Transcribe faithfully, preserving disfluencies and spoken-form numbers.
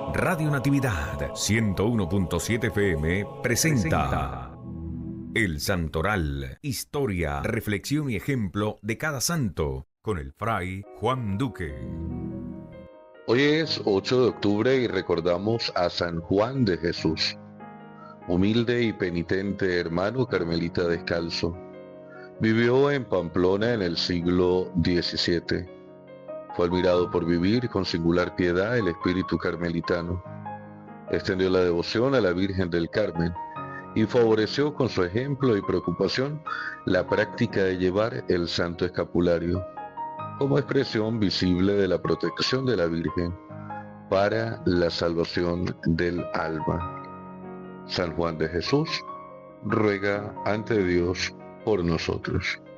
Radio Natividad ciento uno punto siete F M presenta El Santoral, historia, reflexión y ejemplo de cada santo, con el fray Juan Duque. Hoy es ocho de octubre y recordamos a San Juan de Jesús, humilde y penitente hermano carmelita descalzo. Vivió en Pamplona en el siglo diecisiete. Fue admirado por vivir con singular piedad el espíritu carmelitano. Extendió la devoción a la Virgen del Carmen y favoreció con su ejemplo y preocupación la práctica de llevar el santo escapulario, como expresión visible de la protección de la Virgen para la salvación del alma. San Juan de Jesús ruega ante Dios por nosotros.